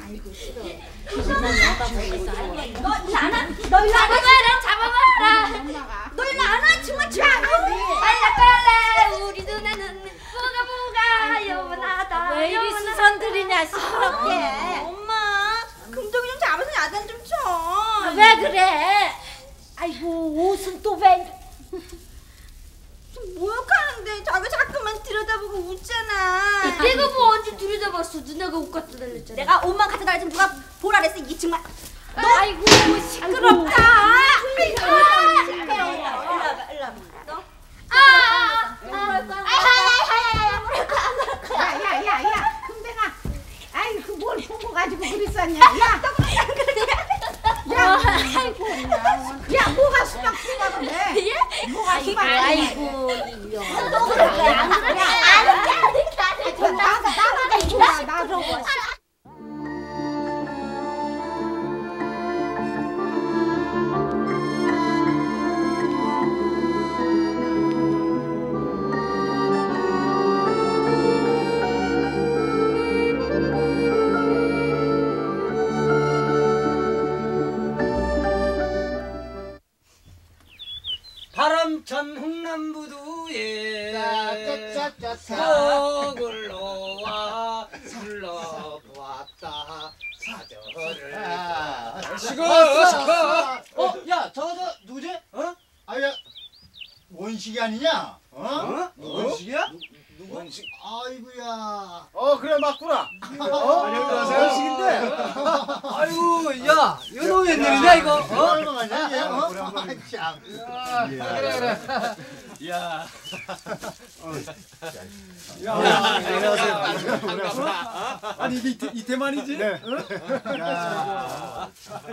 아이고 싫어. 너 일로 안 와? 너 일로 안 와? 잡아봐라. 너 일로 안 와? 정말 빨래 우리 누나는 뭐가 여분하다. 왜 이리 수선들이냐 시끄럽게. 엄마 금동이 좀 잡아서 야단 좀 쳐. 왜 그래? 아이고 옷은 또 왜? 모욕하는데 자기 자꾸만 들여다보고 웃잖아. 내가 뭐 언제 들여다봤어? 누나가 옷 갖다 달랬잖아. 내가 옷만 갖다 달지 누가 보라 그랬어 이 정말. 너 아이고 시끄럽다. 일로 와봐. 너. 야야야야 금뱅아. 아이고 뭘 보고 가지고 그랬었냐? 야. 야, 아이고, 야, 뭐가 수박 피가 근데? 예? 뭐가 수박? 아이고, 너 그럴 거야? 안 그래? 나가 이거 나 저거. 바람찬 흥남부두에 목을 놓아 불러보았다 사절을 시고 야 저거 누구지? 아야 원식이 아니냐? 원식이야? 누구? 원식. 아이고야. 그래 맞구나. 안녕하세요. 원식인데. 아이고 야 이거 웬일이냐 이거? 얼마냐 얘? 참. 그래. 야. 안녕하세요. 반갑다. 아니 이게 이태만이지? 네. 야.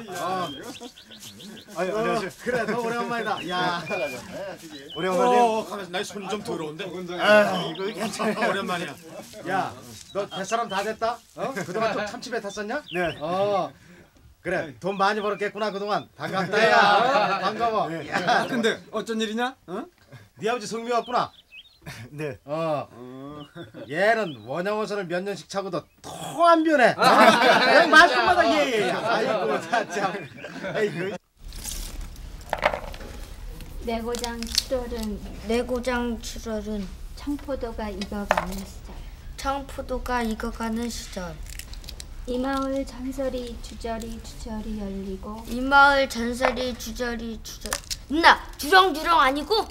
안녕하세요. 그래 너 오랜만이다. 야. 오랜만에. 가만있어. 나 손 좀 더러운데. 이거 괜찮아. 오랜만이야. 야, 너 뱃사람 다 됐다? 그동안 좀 참치배 탔었냐? 네. 그래 돈 많이 벌었겠구나 그동안. 반갑다 야. 반가워. 야. 근데 어쩐 일이냐? 네 아버지 성미 왔구나. 네. 얘는 원양어선을 몇 년씩 차고도 더 안 변해. 그냥 말끝마다 얘야. 아이고 참. 에이구. 내고장 7월은 청포도가 익어가는 시절. 청포도가 익어가는 시절. 이 마을 전설이 주저리 열리고. 이 마을 전설이 주저리. 누나 주렁주렁 아니고?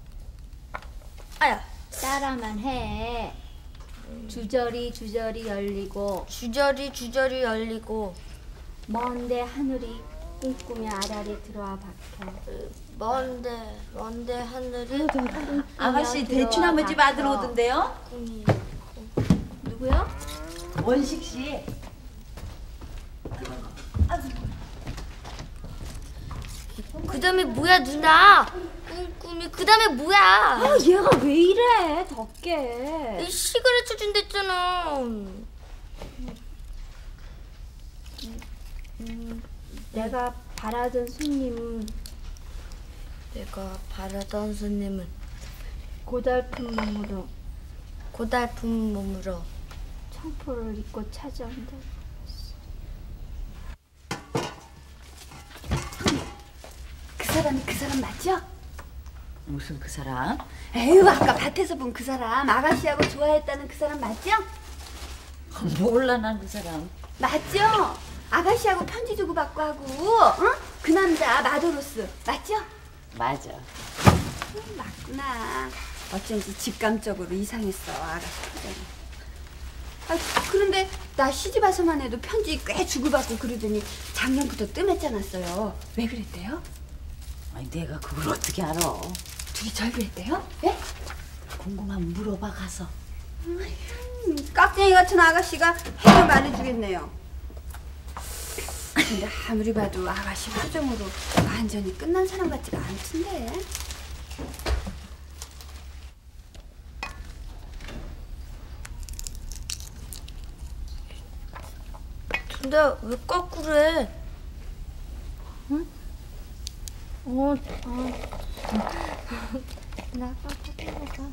아야. 따라만 해. 주저리 열리고. 주저리 열리고. 먼데 하늘이 꿈꾸며 아라리 들어와 박혀. 먼데 하늘이 아가씨 대추 나무 집 아들 오던데요? 꿈이. 누구요? 원식 씨. 그 다음에 뭐야 누나? 꿈이 그 다음에 뭐야? 얘가 왜 이래 덥게. 이 시그레트 준댔잖아. 내가 바라던 손님은 고달픈 몸으로 청포를 입고 찾아온다. 그 사람 맞죠? 무슨 그 사람? 에휴 아까 밭에서 본 그 사람 아가씨하고 좋아했다는 그 사람 맞죠? 몰라 난 그 사람. 맞죠? 아가씨하고 편지 주고받고 하고 응? 그 남자 마도로스 맞죠? 맞아. 맞구나. 어쩐지 직감적으로 이상했어 아가씨 표정이. 그런데 나 시집 와서만 해도 편지 꽤 주고받고 그러더니 작년부터 뜸했잖았어요. 왜 그랬대요? 아니 내가 그걸 어떻게 알아? 둘이 절 그랬대요? 예? 궁금하면 물어봐 가서. 깍쟁이 같은 아가씨가 해를 말해주겠네요. 근데 아무리 봐도 아가씨 표정으로 완전히 끝난 사람 같지가 않던데. 근데 왜 거꾸로 해? 응? 나 거꾸로.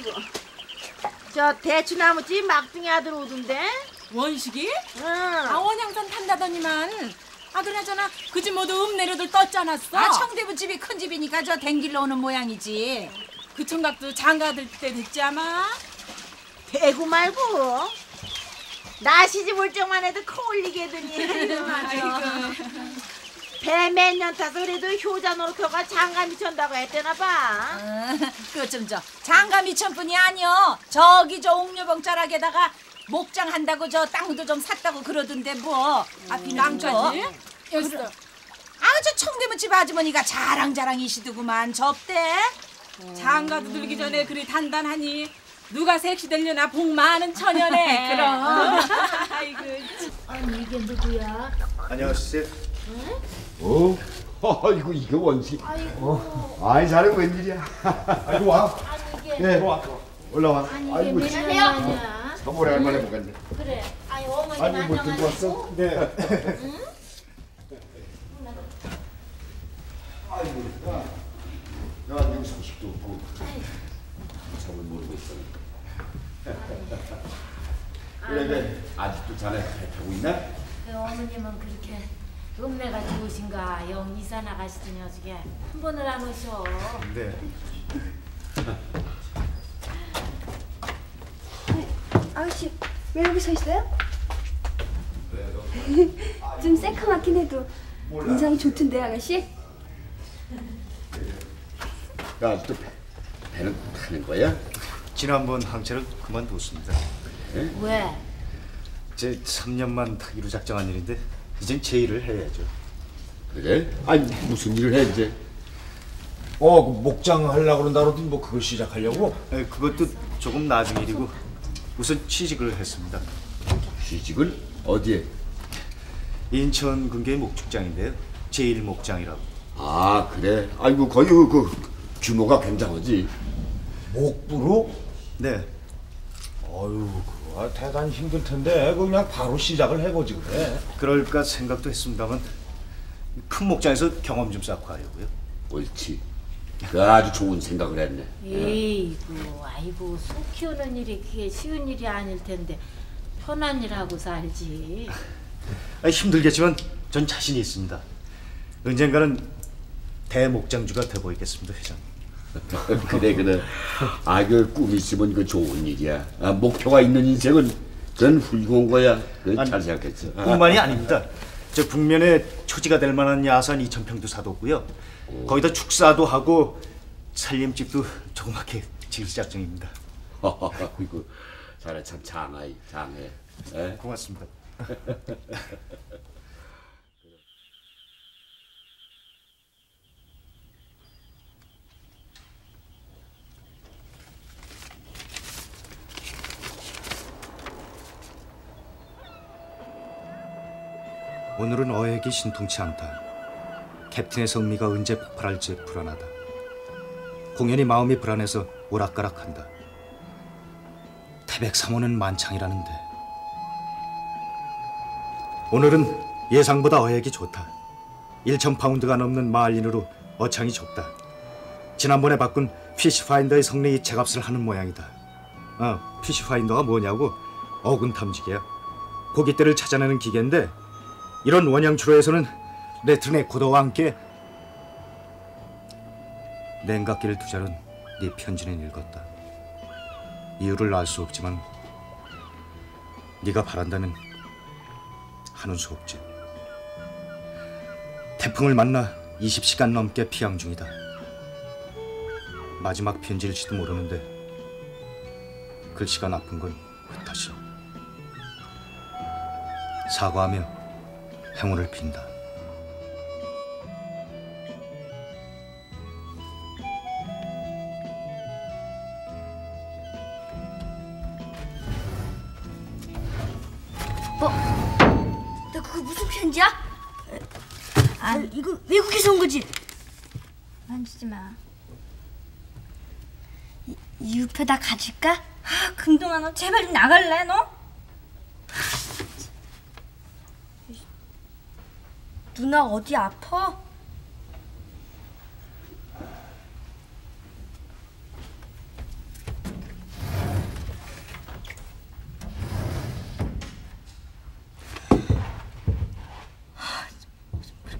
아이고. 저 대추나무집 막둥이 아들 오던데? 원식이? 응. 아 원양산 탄다더니만. 아 그나저나 그 집 모두 읍내로들 떴잖았어. 아 청대부 집이 큰 집이니까 저 댕길러 오는 모양이지. 그 총각도 장가들 때 됐지 아마? 대구 말고 나 시집 올 적만 해도 코 올리게 하더니 배 몇 년 타서 그래도 효자 노릇혀가 장가 미쳤다고 했대나 봐. 그거 좀 저 장가 미천뿐이 아니여. 저기 저 옥류봉자락에다가 목장 한다고 저 땅도 좀 샀다고 그러던데 뭐. 앞이 땅까지? 여기서. 아저 청대부 집 아주머니가 자랑자랑이시더구만 접대. 장가도 들기 전에 그리 단단하니 누가 색시 되려나 복 많은 처녀네. 그럼. 아이고. 아니 이게 누구야? 안녕하세요. 아이고 이게 원식. 아이고. 아이 자네 웬일이야? 아이고 와. 아니 이게. 네. 올라와. 아니 이게 아이고 몇 진짜. 년이야? 3월에 할만해 보겠네. 그래. 아니 어머니 아니 뭐 들고 왔어? 안녕하시고. 네. 응? 아이고 야 여기 소식도 없고 참을 모르고 있어. 그래 아직도 자네 하고 있나? 그 어머님은 그렇게 읍내가 좋으신가? 영 이사 나가시더니 어저께 한 번을 안 오셔. 네. 아가씨 왜 여기 서 있어요? 좀 새카맣긴 해도 인상이 좋던데 아가씨? 야 아직도 배는 타는 거야? 지난번 항체를 그만뒀습니다. 왜? 제 3년만 타기로 작정한 일인데 이젠 제 일을 해야죠. 그래? 아니 무슨 일을 해 이제? 그 목장 하려고 그런다 그러더니 뭐 그걸 시작하려고? 그것도 조금 나중 일이고 우선 취직을 했습니다. 취직을 어디에? 인천 근교의 목축장인데요. 제1목장이라고. 아 그래? 아이고 거기 그 규모가 굉장하지. 목부로? 네. 어휴 그거 대단히 힘들 텐데 그냥 바로 시작을 해보지 그래. 그럴까 생각도 했습니다만 큰 목장에서 경험 좀 쌓고 하려고요. 옳지. 그 아주 좋은 생각을 했네. 에이구, 아이고 소 키우는 일이 그게 쉬운 일이 아닐 텐데 편한 일 하고 살지. 힘들겠지만 전 자신이 있습니다. 언젠가는 대목장주가 돼 보이겠습니다, 회장. 그래. 아 그 꿈 있으면 그 좋은 일이야. 아, 목표가 있는 인생은 그건 훌륭한 거야. 그건 잘 생각했어. 뿐만이 아닙니다. 저 북면에 초지가 될 만한 야산 2,000평도 사뒀고요. 거기다 축사도 하고 살림집도 조그맣게 지을 작정입니다. 이거 자네 참 장해. 에? 고맙습니다. 오늘은 어획이 신통치 않다. 캡틴의 성미가 언제 폭발할지 불안하다. 공연히 마음이 불안해서 오락가락한다. 태백 3호는 만창이라는데 오늘은 예상보다 어획이 좋다. 1,000파운드가 넘는 마을린으로 어창이 좁다. 지난번에 바꾼 피시파인더의 성능이 제값을 하는 모양이다. 피시파인더가 뭐냐고? 어군 탐지기야. 고깃대를 찾아내는 기계인데 이런 원양주로에서는 레트네 고도와 함께 냉각기를 두자는 네 편지는 읽었다. 이유를 알 수 없지만 네가 바란다면 하는 수 없지. 태풍을 만나 20시간 넘게 피항 중이다. 마지막 편지일지도 모르는데 글씨가 나쁜 건 그 탓이오. 사과하며 행운을 빈다. 너 그거 무슨 편지야? 아 이거 외국에서 온 거지? 만지지 마. 이 우표 다 가질까? 아, 금동아 너 제발 좀 나갈래 너? 누나 어디 아파?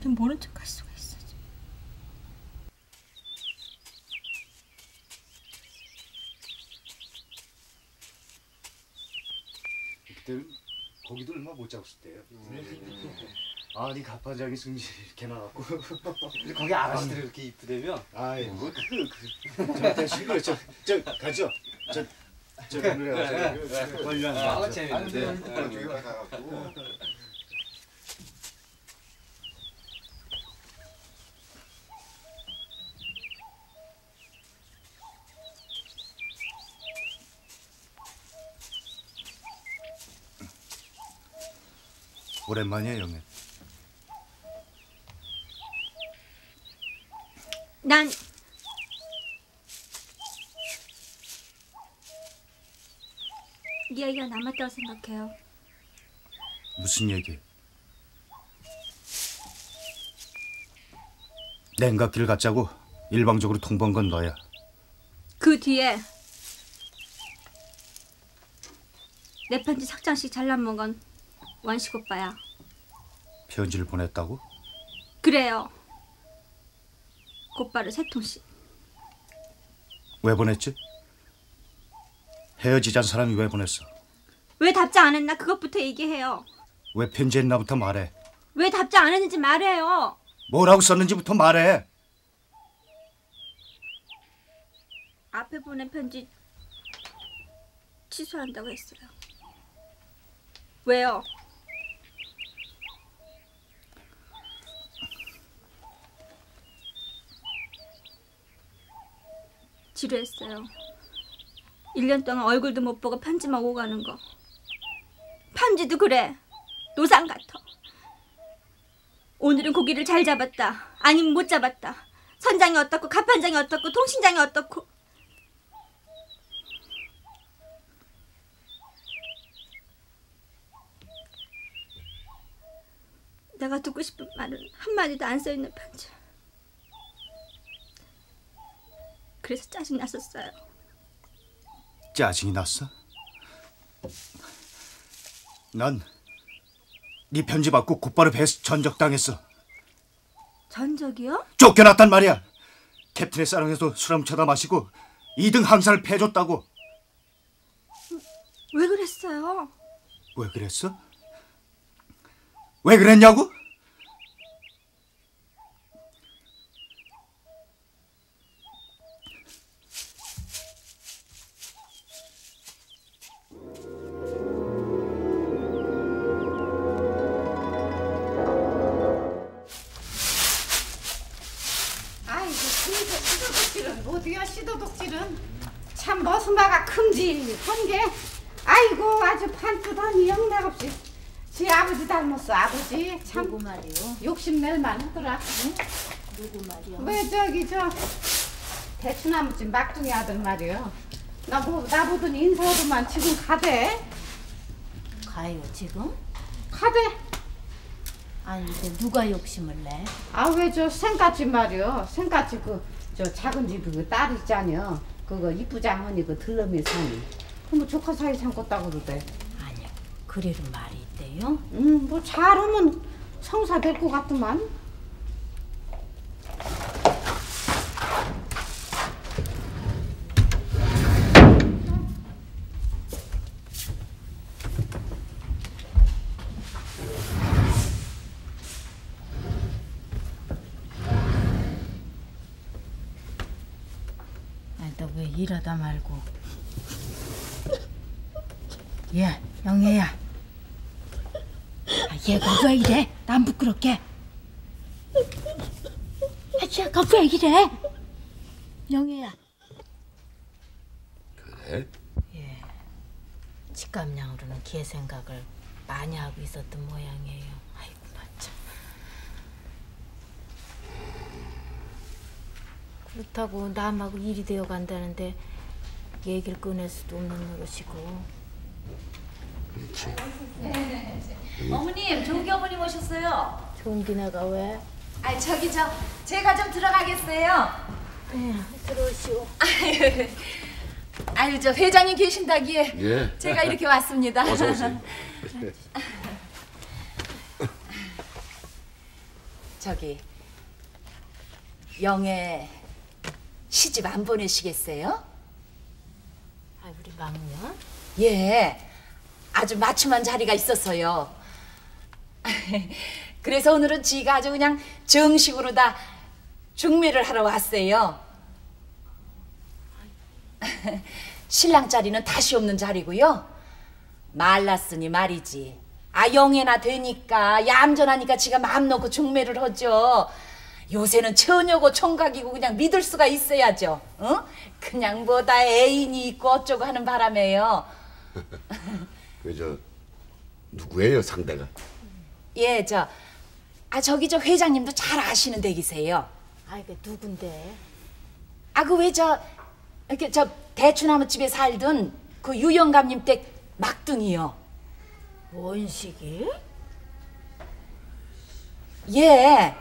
어떻게 모른 척할 수가 있어. 그때는 거기도 얼마 못 잡았을 때요. 아니 갑판장이 승질 이렇게 나왔고 거기 아가씨들이 이렇게 이쁘다며? 아이 저 대신 저 가죠. 저 오늘 관련 재밌는데. 저기 가갖고. 오랜만이에요, 영애. 난 이야기가 남았다고 생각해요. 무슨 얘기? 냉각기를 갖자고 일방적으로 통보한 건 너야. 그 뒤에 내 편지 삭장씩 잘라먹은 건 원식 오빠야. 편지를 보냈다고? 그래요. 곧바로 3통씩. 왜 보냈지? 헤어지자는 사람이 왜 보냈어? 왜 답장 안 했나 그것부터 얘기해요. 왜 편지했나부터 말해. 왜 답장 안 했는지 말해요. 뭐라고 썼는지부터 말해. 앞에 보낸 편지 취소한다고 했어요. 왜요? 지루했어요. 1년 동안 얼굴도 못 보고 편지만 오고 가는 거. 편지도 그래. 노상 같아. 오늘은 고기를 잘 잡았다. 아니면 못 잡았다. 선장이 어떻고 갑판장이 어떻고 통신장이 어떻고. 내가 듣고 싶은 말은 한마디도 안 써있는 편지. 그래서 짜증 났었어요. 짜증이 났어? 난 네 편지 받고 곧바로 배에서 전적당했어. 전적이요? 쫓겨났단 말이야. 캡틴의 사랑에서 술 한 쳐다 마시고 2등 항사를 패줬다고. 왜 그랬어요? 왜 그랬어? 왜 그랬냐고? 아이고 진짜 시도덕질은 어디야 시도덕질은 참 머슴마가 큼직한 게 아이고 아주 판뜯하니 영락없이 지 아버지 닮았어. 아버지 참 누구 말이요? 욕심낼만 하더라. 응? 누구 말이요? 왜 저기 저 대추나무집 막둥이 아들 말이요. 나보더니 인사하더만 지금 가대. 가요 지금? 가대. 아니 근데 누가 욕심을 내? 아 왜 저 생갓집 말이요. 생갓집 저 작은 집 그 딸 있잖여. 그거 이쁘장하니 그 들러미 사니. 그뭐 조카 사이 삼겠다고 그러대. 아니야 그리는 말이 있대요? 뭐 잘하면 성사 될 것 같더만. 너 왜 일하다 말고. 야 영애야. 얘가 왜 이래? 난 부끄럽게. 얘가 왜 이래? 영애야. 그래? 예. 직감량으로는 걔 생각을 많이 하고 있었던 모양이에요. 아이고 나 참. 그렇다고 남하고 일이 되어 간다는데 얘기를 꺼낼 수도 없는 노릇이고. 어머님, 종기 어머님 오셨어요. 종기네가 왜? 아, 저기 제가 좀 들어가겠어요. 네, 들어오시오. 아유, 저 회장님 계신다기에 예. 제가 이렇게 왔습니다. 어서 오세요. 저기 영애 시집 안 보내시겠어요? 아, 우리 막내야? 예, 아주 맞춤한 자리가 있었어요. 그래서 오늘은 지가 아주 그냥 정식으로 다 중매를 하러 왔어요. 신랑 자리는 다시 없는 자리고요. 말랐으니 말이지. 영애나 되니까 얌전하니까 지가 마음 놓고 중매를 하죠. 요새는 처녀고 총각이고 그냥 믿을 수가 있어야죠. 어? 그냥 뭐다 애인이 있고 어쩌고 하는 바람에요. 저 누구예요 상대가? 예, 저기 저 회장님도 잘 아시는 댁이세요. 그 누군데? 그 왜 이렇게 대추나무 집에 살던 그 유영감님 댁 막둥이요. 원식이? 예.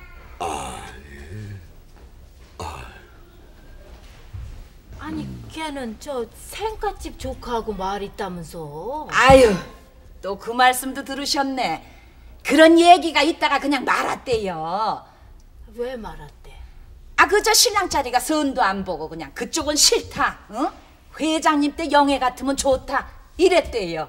아니 걔는 저 생갓집 조카하고 말 있다면서. 아유, 또 그 말씀도 들으셨네. 그런 얘기가 있다가 그냥 말았대요. 왜 말았대? 저 신랑 자리가 선도 안 보고 그냥 그쪽은 싫다. 어? 회장님 때 영애 같으면 좋다. 이랬대요.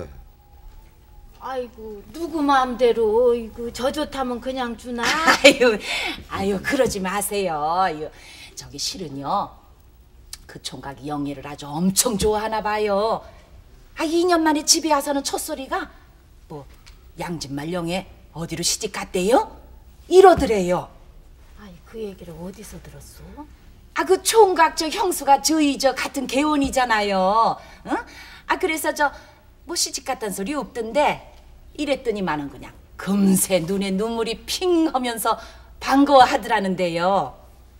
아이고 누구 마음대로 이거 저 좋다면 그냥 주나? 아유 그러지 마세요. 저기 실은요. 그 총각이 영애를 아주 엄청 좋아하나 봐요. 2년 만에 집에 와서는 첫소리가 뭐 양진말 영애 어디로 시집 갔대요? 이러더래요. 그 얘기를 어디서 들었어? 그 총각 저 형수가 저희 같은 개원이잖아요. 응? 그래서 뭐 시집 갔다는 소리 없던데 이랬더니만은 그냥 금세 눈에 눈물이 핑 하면서 반가워하더라는데요.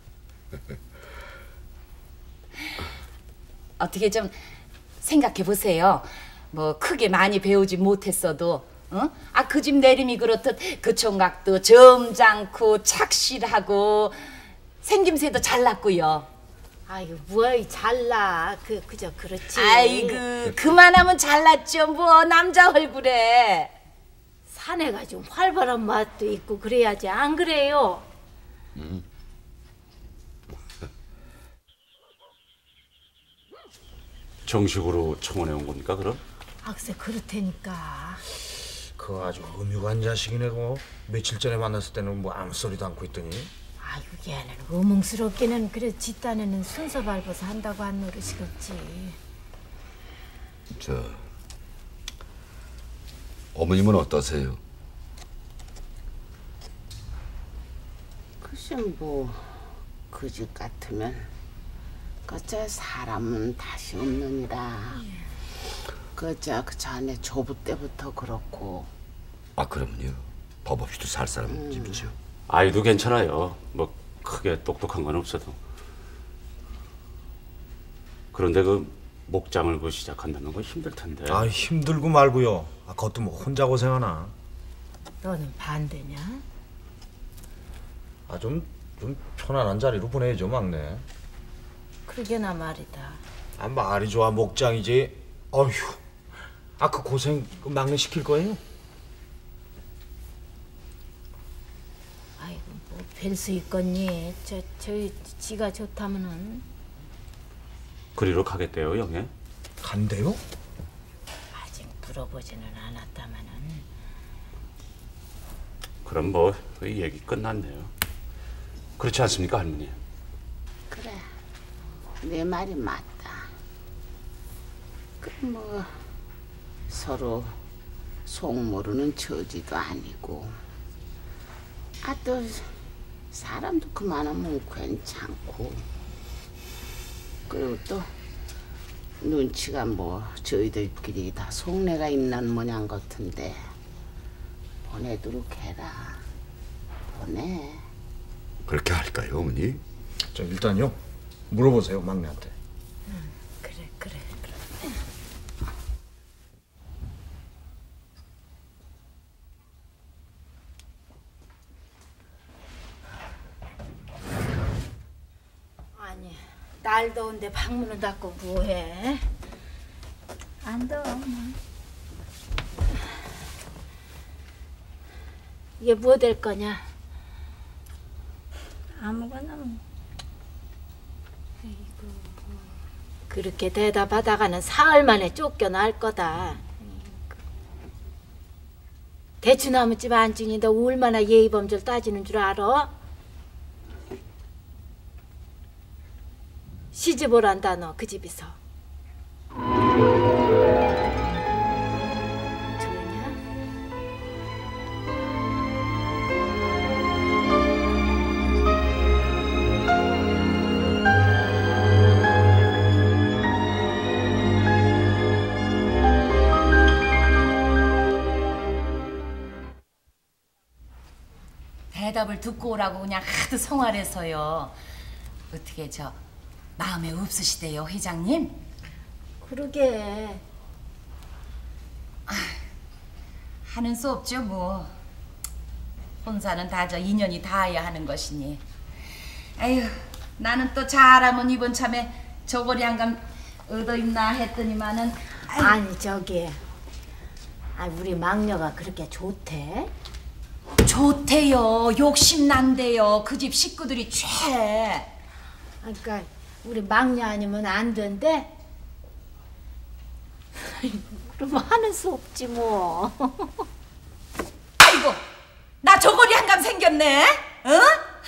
어떻게 좀 생각해 보세요. 뭐 크게 많이 배우지 못했어도 그 집 내림이 그렇듯 그 총각도 점잖고 착실하고 생김새도 잘났고요. 뭐야 잘나. 그저 그렇지. 그만하면 잘났죠. 뭐 남자 얼굴에. 사내가 좀 활발한 맛도 있고 그래야지 안 그래요? 정식으로 청원해 온 겁니까 그럼? 글쎄 그렇다니까. 그거 아주 음흉한 자식이네. 그거 며칠 전에 만났을 때는 뭐 아무 소리도 않고 있더니. 얘는 의문스럽기는 그래 집단에는 순서 밟아서 한다고 한 노릇이겠지. 어머님은 어떠세요? 글쎄 뭐 그 집 같으면 그저 사람은 다시 없느니라. 그 전에 조부 때부터 그렇고. 그러면요 법 없이도 살 사람 집이죠. 아이도 괜찮아요. 뭐 크게 똑똑한 건 없어도. 그런데 그 목장을 시작한다는 건 힘들 텐데. 힘들고 말고요. 그것도 뭐 혼자 고생하나. 너는 반대냐? 좀 편안한 자리로 보내야죠 막내. 그러게나 말이다. 말이 좋아 목장이지. 어휴. 그 고생 막내 시킬 거예요? 뭐 별 수 있겠니? 지가 좋다면은. 그리로 가겠대요 영애? 간대요? 아직 물어보지는 않았다마는. 그럼 뭐 얘기 끝났네요. 그렇지 않습니까 할머니? 그래, 내 말이 맞다. 뭐 서로 속 모르는 처지도 아니고. 또 사람도 그만하면 괜찮고. 그리고 또 눈치가 뭐 저희들끼리 다 속내가 있는 모양 같은데 보내도록 해라. 보내. 그렇게 할까요 어머니? 일단요 물어보세요 막내한테. 그래. 날 더운데 방문을 닫고 뭐해? 안 더워. 이게 뭐 될 거냐? 아무거나 뭐. 그렇게 대답하다가는 사흘 만에 쫓겨날 거다. 대추나무집 안중이 너 얼마나 예의범절 따지는 줄 알아? 시집 오란다 너 그 집에서. 대답을 듣고 오라고 그냥 하도 성화해서요. 어떻게 저 마음에 없으시대요, 회장님? 그러게. 하는 수 없죠, 뭐. 혼사는 다 저 인연이 닿아야 하는 것이니. 아휴, 나는 또 잘하면 이번 참에 저고리 한감 얻어 입나 했더니만은. 아니 저기, 우리 막녀가 그렇게 좋대? 좋대요. 욕심난대요. 그 집 식구들이 최. 그러니까 우리 막녀 아니면 안 된대? 그럼 하는 수 없지 뭐. 아이고, 나 저고리 한감 생겼네. 어?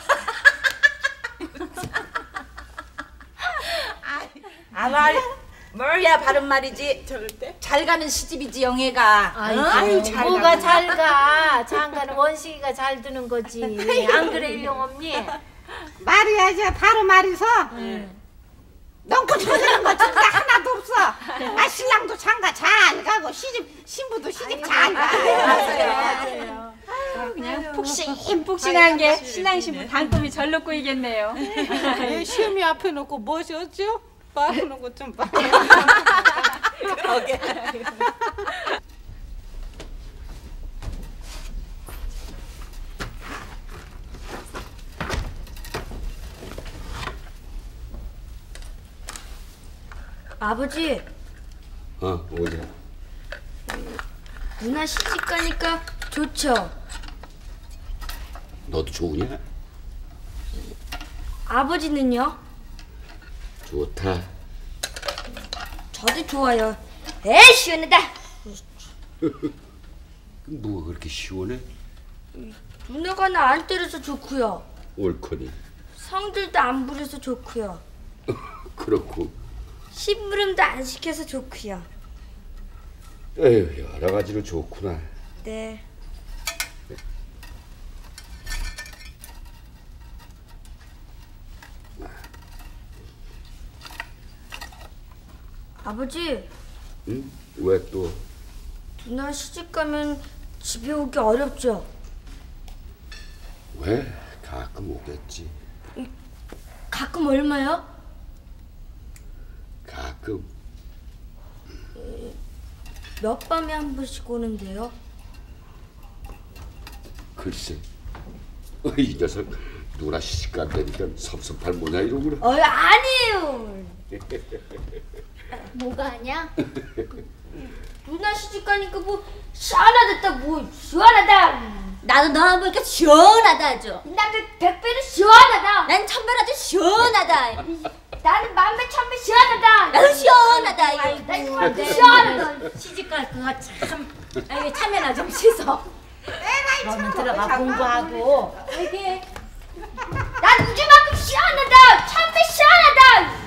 뭐야 바른 말이지. 잘 가는 시집이지 영애가. 아이고, 뭐가 잘 가. 장가는 원식이가 잘 드는 거지. 안 그래 일용엄니? 말이야 저 바로 말이서 넌그 조사는 거 진짜 하나도 없어. 신랑도 장가 잘 가고 신부도 시집 잘 가. 맞아요. 그냥 푹신푹신한 게 신랑 신부 단꿈이 절로 꼬이겠네요. 시험이 앞에 놓고 뭐셨죠? 빠르는 것 좀 봐. 아버지, 오자. 누나 시집 가니까 좋죠? 너도 좋으냐? 아버지는요? 좋다. 저도 좋아요. 에이 시원하다. 뭐가 그렇게 시원해? 누나가 나 안 때려서 좋고요. 옳거니. 성들도 안 부려서 좋고요. 그렇고. 심부름도 안 시켜서 좋고요. 에휴, 여러 가지로 좋구나. 네. 아버지. 응? 왜 또? 누나 시집 가면 집에 오기 어렵죠? 왜? 가끔 오겠지. 가끔 얼마요? 가끔. 몇 밤에 한 번씩 오는데요? 글쎄. 이 녀석 누나 시집 간다니까 섭섭할 모양이로구나. 아니에요. 뭐가 아니야? 누나 시집 가니까 뭐 시원하다 뭐 시원하다. 나도 너랑 보니까 시원하다 아주. 나도 100배로 시원하다. 난 1000배로 아주 시원하다. 나는 10,000배, 1000배 시원하다. 나도 시원하다. 난 시원하다. 시집 갈 거가 참. 참여나 좀 씻어. 너는 들어가 공부하고. 이게 난 우주만큼 시원하다. 1000배 시원하다.